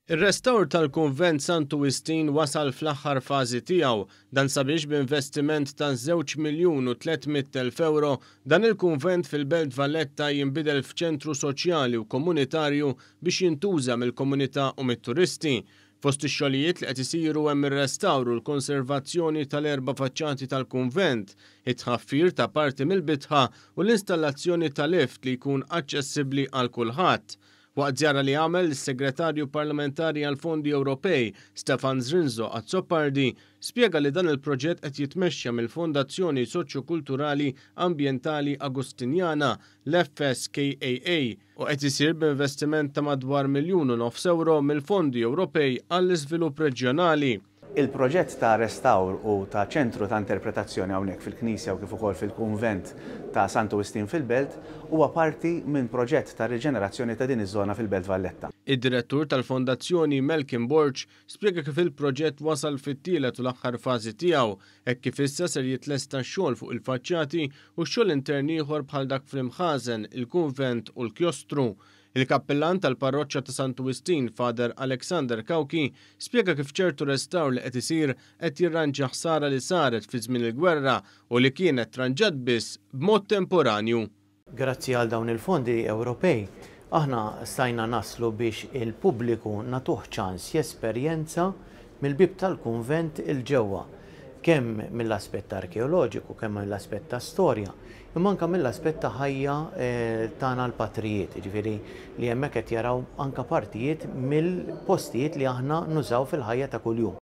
Ir-restawr tal-Kunvent Santu Wistin wasal fl-aħħar fażi tiegħu dan sabiex b'investiment ta' 2,300,000 euro dan il-kunvent fil-Belt Valletta jinbidel f'ċentru soċjali u komunitarju biex jintuża mill-komunità u mit-turisti. Fost ix-xogħlijiet li qed isiru hemm ir-restawru u l-konservazzjoni tal-erba' faċċati tal-kunvent, it-tħaffir ta' parti mill-bitħa u l-installazzjoni ta' lift li jkun aċċessibbli għal kulħadd. Waqt żjara li għamel is-Segretarju Parlamentari għall-Fondi Ewropej Stefan Zrinzo Azzopardi spjega li dan il-proġett qed jitmexxa mill-Fondazzjoni Soċjo-Kulturali Ambjentali Agustinjana l-FSKAA u qed isir b'investiment ta' madwar €1,500,000 euro mill-Fondi Ewropej għall-Iżvilupp Reġjonali. Il-proġett ta' restawr u ta' ċentru ta' interpretazzjoni hawnhekk fil-Knisja u kif ukoll fil-Kunvent ta' Santu Wistin fil-Belt huwa parti minn proġett ta' riġenerazzjoni ta' din iż-żona fil-Belt Valletta. Id-direttur tal-Fondazzjoni Malcolm Borch spjega kif il-proġett wasal fit-tielet u l-aħħar fażi tiegħu hekk kif issa ser jitlesta x-xogħol fuq il-faċċati u x-xogħol intern ieħor bħal dak fl-imħażen, il-kunvent u l-kjostru. Il-kappellan tal-parroċċja ta' Santu Wistin, Father Alexander Kawki, spjega kif ċertu restawr li qed isir qed jirranġa ħsara li saret fi żmien il-gwerra u li kienet tranġat biss b'mod temporanju. Grazzi għal dawn il-fondi Ewropej, aħna stajna naslu biex il-pubbliku nagħtuh ċans jesperjenza mill-bib tal-kunvent il-ġewwa, kemm mill-aspett arkeoloġiku, kemm mill-aspett ta' storja, imma anke mill-aspett ta' ħajja tagħna l-patrijiet, ġifieri li hemmhekk qed jaraw anke partijiet mill-postijiet li aħna nużaw fil-ħajja ta' kuljum.